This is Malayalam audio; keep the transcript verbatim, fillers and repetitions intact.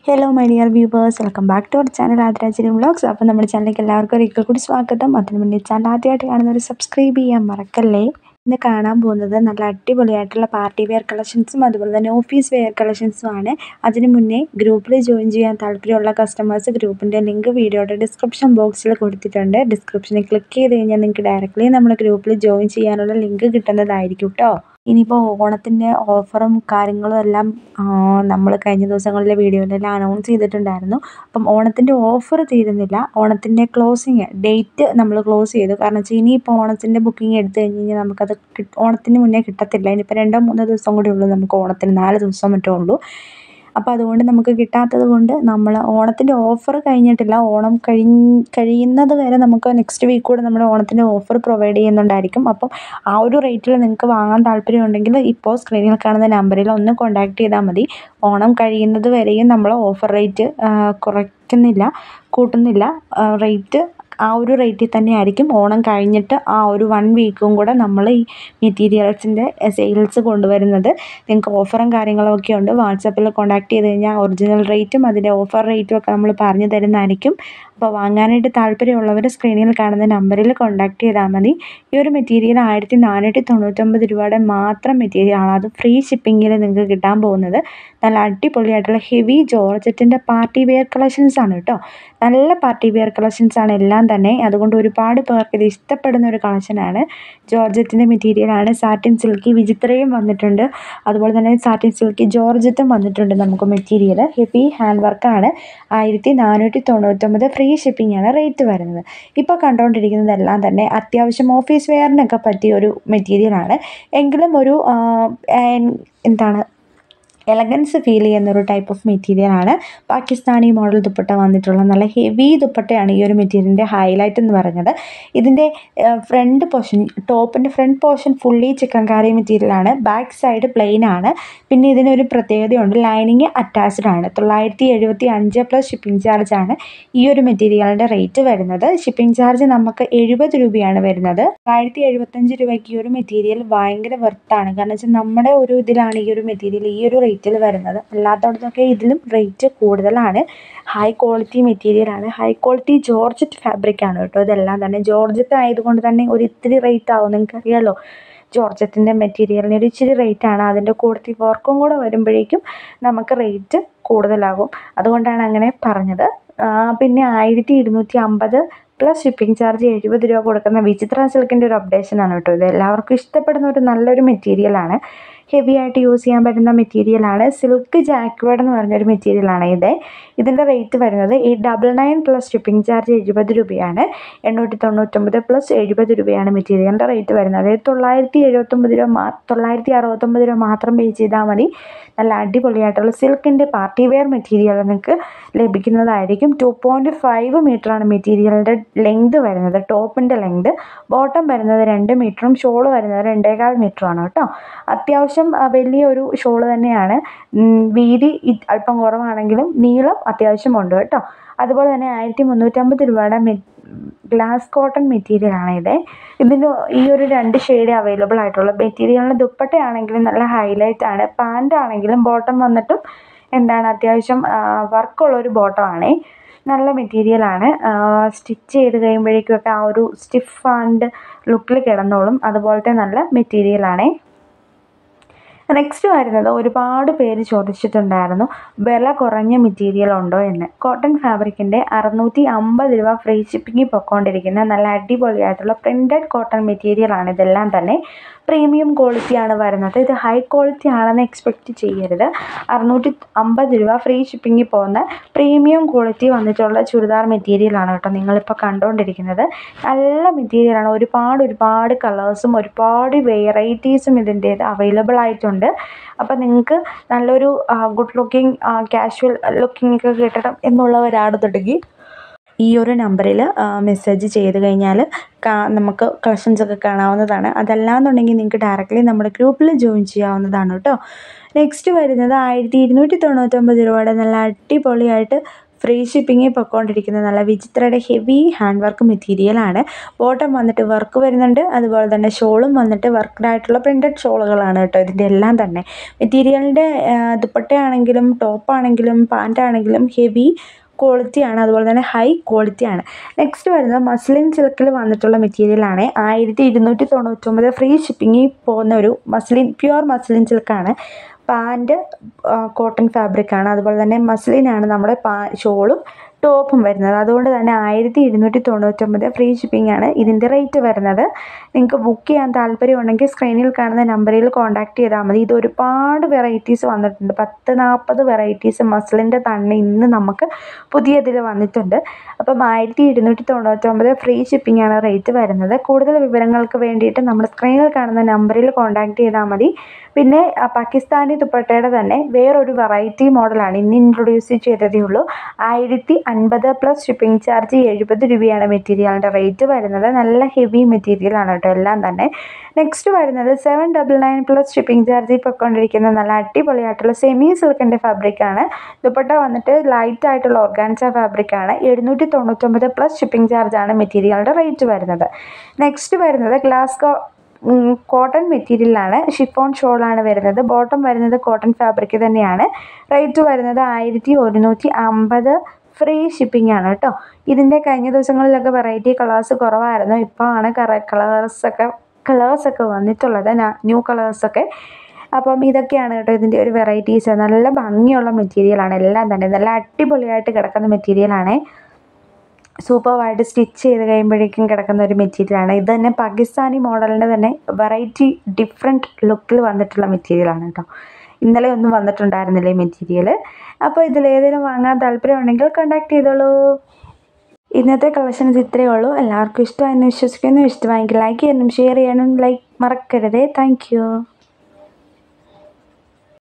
Hello my dear viewers, welcome back to our channel Adhrajini vlogs. അപ്പോൾ നമ്മുടെ ചാനലിലേക്ക് എല്ലാവർക്കും ഒരിക്കൽ കൂടി സ്വാഗതം. അതിന് മുന്നേ ചാനൽ ആദ്യമായിട്ട് കാണുന്നവർ സബ്സ്ക്രൈബ് ചെയ്യാൻ മറക്കല്ലേ. ഇന്ന് കാണാൻ പോകുന്നത് നല്ല അടിപൊളിയായിട്ടുള്ള പാർട്ടി വെയർ കളക്ഷൻസും അതുപോലെ തന്നെ ഓഫീസ് വെയർ കളക്ഷൻസും ആണ്. അതിന് മുന്നേ ഗ്രൂപ്പിൽ ജോയിൻ ചെയ്യാൻ താല്പര്യമുള്ള കസ്റ്റമേഴ്സ് ഗ്രൂപ്പിൻ്റെ ലിങ്ക് വീഡിയോയുടെ ഡിസ്ക്രിപ്ഷൻ ബോക്സിൽ കൊടുത്തിട്ടുണ്ട്. ഡിസ്ക്രിപ്ഷനിൽ ക്ലിക്ക് ചെയ്ത് കഴിഞ്ഞാൽ നിങ്ങൾക്ക് ഡയറക്റ്റ്ലി നമ്മുടെ ഗ്രൂപ്പിൽ ജോയിൻ ചെയ്യാനുള്ള ലിങ്ക് കിട്ടുന്നതായിരിക്കും കേട്ടോ. ഇനിയിപ്പോൾ ഓണത്തിൻ്റെ ഓഫറും കാര്യങ്ങളും എല്ലാം നമ്മൾ കഴിഞ്ഞ ദിവസങ്ങളിലെ വീഡിയോയിലെല്ലാം അനൗൺസ് ചെയ്തിട്ടുണ്ടായിരുന്നു. അപ്പം ഓണത്തിൻ്റെ ഓഫർ തീരുന്നില്ല, ഓണത്തിൻ്റെ ക്ലോസിങ് ഡേറ്റ് നമ്മൾ ക്ലോസ് ചെയ്തു. കാരണം വെച്ചാൽ ഇനിയിപ്പോൾ ഓണത്തിൻ്റെ ബുക്കിംഗ് എടുത്തു കഴിഞ്ഞ് കഴിഞ്ഞാൽ നമുക്കത് കിട്ട ഓണത്തിന് മുന്നേ കിട്ടത്തില്ല. ഇനിയിപ്പോൾ രണ്ടോ മൂന്നോ ദിവസം കൂടി ഉള്ളൂ നമുക്ക് ഓണത്തിന്, നാല് ദിവസം മറ്റോ ഉള്ളൂ. അപ്പോൾ അതുകൊണ്ട് നമുക്ക് കിട്ടാത്തത് കൊണ്ട് നമ്മൾ ഓണത്തിൻ്റെ ഓഫർ കഴിഞ്ഞിട്ടില്ല. ഓണം കഴി കഴിയുന്നത് വരെ നമുക്ക് നെക്സ്റ്റ് വീക്ക് കൂടെ നമ്മുടെ ഓണത്തിൻ്റെ ഓഫർ പ്രൊവൈഡ് ചെയ്യുന്നുണ്ടായിരിക്കും. അപ്പം ആ ഒരു റേറ്റിൽ നിങ്ങൾക്ക് വാങ്ങാൻ താല്പര്യമുണ്ടെങ്കിൽ ഇപ്പോൾ സ്ക്രീനിൽ കാണുന്ന നമ്പറിൽ ഒന്ന് കോൺടാക്റ്റ് ചെയ്താൽ മതി. ഓണം കഴിയുന്നത് വരെയും നമ്മൾ ഓഫർ റേറ്റ് കുറയ്ക്കുന്നില്ല, കൂട്ടുന്നില്ല. റേറ്റ് ആ ഒരു റേറ്റിൽ തന്നെ ആയിരിക്കും. ഓണം കഴിഞ്ഞിട്ട് ആ ഒരു വൺ വീക്കും കൂടെ നമ്മൾ ഈ മെറ്റീരിയൽസിൻ്റെ സെയിൽസ് കൊണ്ടുവരുന്നത്. നിങ്ങൾക്ക് ഓഫറും കാര്യങ്ങളൊക്കെ ഉണ്ട്. വാട്സപ്പിൽ കോൺടാക്ട് ചെയ്ത് കഴിഞ്ഞാൽ ഒറിജിനൽ റേറ്റും അതിൻ്റെ ഓഫർ റേറ്റും ഒക്കെ നമ്മൾ പറഞ്ഞു തരുന്നതായിരിക്കും. അപ്പോൾ വാങ്ങാനായിട്ട് താല്പര്യമുള്ളവർ സ്ക്രീനിൽ കാണുന്ന നമ്പറിൽ കോൺടാക്ട് ചെയ്താൽ മതി. ഈ ഒരു മെറ്റീരിയൽ ആയിരത്തി നാനൂറ്റി തൊണ്ണൂറ്റൊമ്പത് രൂപയുടെ മാത്രം മെറ്റീരിയലാണ്. അത് ഫ്രീ ഷിപ്പിങ്ങിൽ നിങ്ങൾക്ക് കിട്ടാൻ പോകുന്നത്. നല്ല അടിപൊളിയായിട്ടുള്ള ഹെവി ജോർജറ്റിൻ്റെ പാർട്ടി വെയർ കളക്ഷൻസ് ആണ് കേട്ടോ. നല്ല പാർട്ടി വെയർ കളക്ഷൻസ് ആണ് എല്ലാം തന്നെ. അതുകൊണ്ട് ഒരുപാട് പേർക്ക് ഇത് ഇഷ്ടപ്പെടുന്ന ഒരു കളക്ഷനാണ്. ജോർജറ്റിൻ്റെ മെറ്റീരിയലാണ്. സാറ്റിൻ സിൽക്കി വിചിത്രയും വന്നിട്ടുണ്ട്, അതുപോലെ തന്നെ സാറ്റിൻ സിൽക്കി ജോർജറ്റും വന്നിട്ടുണ്ട് നമുക്ക് മെറ്റീരിയൽ. ഹെവി ഹാൻഡ് വർക്കാണ്. ആയിരത്തി നാനൂറ്റി തൊണ്ണൂറ്റൊമ്പത് ഫ്രീ ഷിപ്പിംഗ് ആണ് റേറ്റ് വരുന്നത്. ഇപ്പോൾ കണ്ടുകൊണ്ടിരിക്കുന്നതെല്ലാം തന്നെ അത്യാവശ്യം ഓഫീസ് വെയറിനൊക്കെ പറ്റിയ ഒരു മെറ്റീരിയലാണ്. എങ്കിലും ഒരു എന്താണ് എലഗൻസ് ഫീൽ ചെയ്യുന്നൊരു ടൈപ്പ് ഓഫ് മെറ്റീരിയലാണ്. പാകിസ്ഥാനി മോഡൽ ദുപ്പട്ട വന്നിട്ടുള്ള നല്ല ഹെവി ദുപ്പട്ടയാണ് ഈ ഒരു മെറ്റീരിയലിൻ്റെ ഹൈലൈറ്റ് എന്ന് പറയുന്നത്. ഇതിൻ്റെ ഫ്രണ്ട് പോർഷൻ, ടോപ്പിൻ്റെ ഫ്രണ്ട് പോർഷൻ ഫുള്ളി ചിക്കൻകാരി മെറ്റീരിയലാണ്. ബാക്ക് സൈഡ് പ്ലെയിൻ ആണ്. പിന്നെ ഇതിനൊരു പ്രത്യേകതയുണ്ട്, ലൈനിങ് അറ്റാച്ച്ഡ് ആണ്. തൊള്ളായിരത്തി എഴുപത്തി അഞ്ച് പ്ലസ് ഷിപ്പിംഗ് ചാർജാണ് ഈ ഒരു മെറ്റീരിയലിൻ്റെ റേറ്റ് വരുന്നത്. ഷിപ്പിംഗ് ചാർജ് നമുക്ക് എഴുപത് രൂപയാണ് വരുന്നത്. തൊള്ളായിരത്തി എഴുപത്തഞ്ച് രൂപയ്ക്ക് ഈ ഒരു മെറ്റീരിയൽ ഭയങ്കര വെർത്താണ്. കാരണം വെച്ചാൽ നമ്മുടെ ഒരു ഇതിലാണ് ഈ ഒരു മെറ്റീരിയൽ ഈ ഒരു റേറ്റിൽ വരുന്നത്. അല്ലാത്തടത്തൊക്കെ ഇതിലും റേറ്റ് കൂടുതലാണ്. ഹൈ ക്വാളിറ്റി മെറ്റീരിയലാണ്. ഹൈ ക്വാളിറ്റി ജോർജറ്റ് ഫാബ്രിക് ആണ് കേട്ടോ. ഇതെല്ലാം തന്നെ ജോർജറ്റ് ആയതുകൊണ്ട് തന്നെ ഒരു ഇത്തിരി റേറ്റ് ആവും. നിങ്ങൾക്കറിയാലോ, ജോർജറ്റിൻ്റെ മെറ്റീരിയലിന് ഒരു ഇച്ചിരി റേറ്റാണ്. അതിൻ്റെ കൂടുതൽ വർക്കും കൂടെ വരുമ്പോഴേക്കും നമുക്ക് റേറ്റ് കൂടുതലാകും. അതുകൊണ്ടാണ് അങ്ങനെ പറഞ്ഞത്. പിന്നെ ആയിരത്തി ഇരുന്നൂറ്റി അമ്പത് പ്ലസ് ഷിപ്പിംഗ് ചാർജ് എഴുപത് രൂപ കൊടുക്കുന്ന വിചിത്ര സിൽക്കിൻ്റെ ഒരു അപ്ഡേഷനാണ് കേട്ടോ. ഇത് എല്ലാവർക്കും ഇഷ്ടപ്പെടുന്ന ഒരു നല്ലൊരു മെറ്റീരിയലാണ്. ഹെവി ആയിട്ട് യൂസ് ചെയ്യാൻ പറ്റുന്ന മെറ്റീരിയലാണ്. സിൽക്ക് ജാക്വേഡ് എന്ന് പറഞ്ഞൊരു മെറ്റീരിയലാണ് ഇത്. ഇതിൻ്റെ റേറ്റ് വരുന്നത് ഈ double nine plus shipping charge എഴുപത് രൂപയാണ്. എണ്ണൂറ്റി തൊണ്ണൂറ്റൊമ്പത് പ്ലസ് എഴുപത് രൂപയാണ് മെറ്റീരിയലിൻ്റെ റേറ്റ് വരുന്നത്. തൊള്ളായിരത്തി എഴുപത്തൊമ്പത് രൂപ മാ തൊള്ളായിരത്തി അറുപത്തൊമ്പത് രൂപ മാത്രം പേ ചെയ്താൽ മതി. നല്ല അടിപൊളിയായിട്ടുള്ള സിൽക്കിൻ്റെ പാർട്ടി വെയർ മെറ്റീരിയൽ നിങ്ങൾക്ക് ലഭിക്കുന്നതായിരിക്കും. ടു പോയിൻറ്റ് ഫൈവ് മീറ്ററാണ് മെറ്റീരിയലിൻ്റെ ലെങ്ത് വരുന്നത്. ടോപ്പിൻ്റെ ലെങ്ത്. ബോട്ടം വരുന്നത് രണ്ട് മീറ്ററും ഷോൾ വരുന്നത് രണ്ടേകാൽ മീറ്ററുമാണ് കേട്ടോ. അത്യാവശ്യം വലിയൊരു ഷോള് തന്നെയാണ്. വീതി അല്പം കുറവാണെങ്കിലും നീളം അത്യാവശ്യമുണ്ട് കേട്ടോ. അതുപോലെ തന്നെ ആയിരത്തി മുന്നൂറ്റമ്പത് രൂപയുടെ മെ ഗ്ലാസ് കോട്ടൺ മെറ്റീരിയലാണ് ഇത്. ഇതിന് ഈ ഒരു രണ്ട് ഷെയ്ഡ് അവൈലബിൾ ആയിട്ടുള്ള മെറ്റീരിയലിൻ്റെ ദുപ്പട്ടയാണെങ്കിലും നല്ല ഹൈലൈറ്റ് ആണ്. പാൻ്റ് ആണെങ്കിലും ബോട്ടം വന്നിട്ടും എന്താണ് അത്യാവശ്യം വർക്കുള്ളൊരു ബോട്ടമാണേ. നല്ല മെറ്റീരിയലാണ്. സ്റ്റിച്ച് ചെയ്ത് കഴിയുമ്പോഴേക്കുമൊക്കെ ആ ഒരു സ്റ്റിഫ് ആൻഡ് ലുക്കിൽ കിടന്നോളും. അതുപോലത്തെ നല്ല മെറ്റീരിയലാണേ. നെക്സ്റ്റ് വരുന്നത് ഒരുപാട് പേര് ചോദിച്ചിട്ടുണ്ടായിരുന്നു, വില കുറഞ്ഞ മെറ്റീരിയൽ ഉണ്ടോ എന്ന്. കോട്ടൺ ഫാബ്രിക്കിൻ്റെ അറുന്നൂറ്റി അമ്പത് രൂപ ഫ്രീ ഷിപ്പിംഗ് പൊയ്ക്കൊണ്ടിരിക്കുന്ന നല്ല അടിപൊളിയായിട്ടുള്ള പ്രിൻറ്റഡ് കോട്ടൺ മെറ്റീരിയലാണ്. ഇതെല്ലാം തന്നെ പ്രീമിയം ക്വാളിറ്റിയാണ് വരുന്നത്. ഇത് ഹൈ ക്വാളിറ്റി ആണെന്ന് എക്സ്പെക്റ്റ് ചെയ്യരുത്. അറുന്നൂറ്റി അമ്പത് രൂപ ഫ്രീ ഷിപ്പിംഗിൽ പോകുന്ന പ്രീമിയം ക്വാളിറ്റി വന്നിട്ടുള്ള ചുരിദാർ മെറ്റീരിയലാണ് കേട്ടോ നിങ്ങളിപ്പോൾ കണ്ടുകൊണ്ടിരിക്കുന്നത്. നല്ല മെറ്റീരിയലാണ്. ഒരുപാട് ഒരുപാട് കളേഴ്സും ഒരുപാട് വെറൈറ്റീസും ഇതിൻ്റെ അവൈലബിൾ ആയിട്ടുണ്ട്. അപ്പോൾ നിങ്ങൾക്ക് നല്ലൊരു ഗുഡ് ലുക്കിംഗ് കാഷ്വൽ ലുക്കിംഗ് ഒക്കെ കിട്ടണം എന്നുള്ളവരാണെന്നുണ്ടെങ്കിൽ ഈ ഒരു നമ്പറിൽ മെസ്സേജ് ചെയ്ത് കഴിഞ്ഞാൽ നമുക്ക് കളക്ഷൻസൊക്കെ കാണാവുന്നതാണ്. അതല്ലാന്നുണ്ടെങ്കിൽ നിങ്ങൾക്ക് ഡയറക്റ്റ്ലി നമ്മുടെ ഗ്രൂപ്പിൽ ജോയിൻ ചെയ്യാവുന്നതാണ് കേട്ടോ. നെക്സ്റ്റ് വരുന്നത് ആയിരത്തി ഇരുന്നൂറ്റി തൊണ്ണൂറ്റൊമ്പത് രൂപയുടെ നല്ല അടിപൊളിയായിട്ട് ഫ്രീ ഷിപ്പിങ്ങിൽ പൊയ്ക്കൊണ്ടിരിക്കുന്നത്. നല്ല വിചിത്രയുടെ ഹെവി ഹാൻഡ് വർക്ക് മെറ്റീരിയലാണ്. ബോട്ടം വന്നിട്ട് വർക്ക് വരുന്നുണ്ട്. അതുപോലെ തന്നെ ഷോളും വന്നിട്ട് വർക്ക്ഡായിട്ടുള്ള പ്രിൻറ്റഡ് ഷോളുകളാണ് കേട്ടോ ഇതിൻ്റെ എല്ലാം തന്നെ. മെറ്റീരിയലിൻ്റെ ദുപ്പട്ടയാണെങ്കിലും ടോപ്പാണെങ്കിലും പാൻറ്റാണെങ്കിലും ഹെവി ക്വാളിറ്റിയാണ്. അതുപോലെ തന്നെ ഹൈ ക്വാളിറ്റിയാണ്. നെക്സ്റ്റ് വരുന്നത് മസ്ലിൻ സിൽക്കിൽ വന്നിട്ടുള്ള മെറ്റീരിയലാണ്. ആയിരത്തി ഇരുന്നൂറ്റി തൊണ്ണൂറ്റൊമ്പത് ഫ്രീ ഷിപ്പിങ്ങിൽ പോകുന്ന ഒരു മസ്ലിൻ പ്യുവർ മസ്ലിൻ സിൽക്കാണ്. പാൻറ്റ് കോട്ടൺ ഫാബ്രിക്കാണ്. അതുപോലെ തന്നെ മസ്ലിനാണ് നമ്മുടെ പാ ഷോളും ടോപ്പും വരുന്നത്. അതുകൊണ്ട് തന്നെ ആയിരത്തി ഇരുന്നൂറ്റി തൊണ്ണൂറ്റൊമ്പത് ഫ്രീ ഷിപ്പിംഗ് ആണ് ഇതിൻ്റെ റേറ്റ് വരുന്നത്. നിങ്ങൾക്ക് ബുക്ക് ചെയ്യാൻ താല്പര്യമുണ്ടെങ്കിൽ സ്ക്രീനിൽ കാണുന്ന നമ്പറിൽ കോൺടാക്റ്റ് ചെയ്താൽ മതി. ഇത് ഒരുപാട് വെറൈറ്റീസ് വന്നിട്ടുണ്ട്. പത്ത് നാൽപ്പത് വെറൈറ്റീസ് മസ്ലിൻ്റെ തന്നെ ഇന്ന് നമുക്ക് പുതിയതിൽ വന്നിട്ടുണ്ട്. അപ്പം ആയിരത്തി ഇരുന്നൂറ്റി തൊണ്ണൂറ്റൊമ്പത് ഫ്രീ ഷിപ്പിംഗ് ആണ് റേറ്റ് വരുന്നത്. കൂടുതൽ വിവരങ്ങൾക്ക് വേണ്ടിയിട്ട് നമ്മുടെ സ്ക്രീനിൽ കാണുന്ന നമ്പറിൽ കോൺടാക്റ്റ് ചെയ്താൽ മതി. പിന്നെ പാകിസ്ഥാനി ദുപ്പട്ടയുടെ തന്നെ വേറൊരു വെറൈറ്റി മോഡലാണ് ഇന്ന് ഇൻട്രൊഡ്യൂസ് ചെയ്തതേ ഉള്ളൂ. ആയിരത്തി അൻപത് പ്ലസ് ഷിപ്പിംഗ് ചാർജ് എഴുപത് രൂപയാണ് മെറ്റീരിയലിൻ്റെ റേറ്റ് വരുന്നത്. നല്ല ഹെവി മെറ്റീരിയലാണ് കേട്ടോ എല്ലാം തന്നെ. നെക്സ്റ്റ് വരുന്നത് seven double nine plus shipping ചാർജിൽ പൊയ്ക്കൊണ്ടിരിക്കുന്ന നല്ല അടിപൊളിയായിട്ടുള്ള സെമി സിൽക്കിൻ്റെ ഫാബ്രിക്കാണ്. ദുപ്പട്ട വന്നിട്ട് ലൈറ്റ് ആയിട്ടുള്ള ഓർഗാൻസ ഫാബ്രിക്കാണ്. എഴുന്നൂറ്റി തൊണ്ണൂറ്റൊമ്പത് പ്ലസ് ഷിപ്പിംഗ് ചാർജാണ് മെറ്റീരിയലിൻ്റെ റേറ്റ് വരുന്നത്. നെക്സ്റ്റ് വരുന്നത് ഗ്ലാസ്കോ കോട്ടൺ മെറ്റീരിയലാണ്. ഷിഫോൺ ഷോളാണ് വരുന്നത്. ബോട്ടം വരുന്നത് കോട്ടൺ ഫാബ്രിക് തന്നെയാണ്. റേറ്റ് വരുന്നത് ആയിരത്തി ഒരുന്നൂറ്റി അമ്പത് ഫ്രീ ഷിപ്പിംഗ് ആണ് കേട്ടോ. ഇതിൻ്റെ കഴിഞ്ഞ ദിവസങ്ങളിലൊക്കെ വെറൈറ്റി കളേഴ്സ് കുറവായിരുന്നു. ഇപ്പോൾ ആണ് കളേഴ്സൊക്കെ കളേഴ്സൊക്കെ വന്നിട്ടുള്ളത്, ന്യൂ കളേഴ്സൊക്കെ. അപ്പം ഇതൊക്കെയാണ് കേട്ടോ ഇതിൻ്റെ ഒരു വെറൈറ്റീസ്. നല്ല ഭംഗിയുള്ള മെറ്റീരിയലാണ് എല്ലാം തന്നെ. നല്ല അടിപൊളിയായിട്ട് കിടക്കുന്ന മെറ്റീരിയലാണ്. സൂപ്പർവായിട്ട് സ്റ്റിച്ച് ചെയ്ത് കഴിയുമ്പോഴേക്കും കിടക്കുന്ന ഒരു മെറ്റീരിയലാണ്. ഇത് തന്നെ പാകിസ്ഥാനി മോഡലിൻ്റെ തന്നെ വെറൈറ്റി ഡിഫറെൻറ്റ് ലുക്കിൽ വന്നിട്ടുള്ള മെറ്റീരിയലാണ് കേട്ടോ. ഇന്നലെ ഒന്നും വന്നിട്ടുണ്ടായിരുന്നില്ല ഈ മെറ്റീരിയൽ. അപ്പോൾ ഇതിലേതെങ്കിലും വാങ്ങാൻ താല്പര്യമുണ്ടെങ്കിൽ കോൺടാക്ട് ചെയ്തോളൂ. ഇന്നത്തെ കളക്ഷൻസ് ഇത്രയേ ഉള്ളൂ. എല്ലാവർക്കും ഇഷ്ടമായെന്ന് വിശ്വസിക്കുന്നു. ഇഷ്ടമായെങ്കിൽ ലൈക്ക് ചെയ്യാനും ഷെയർ ചെയ്യാനും ലൈക്ക് മറക്കരുതേ. Thank U.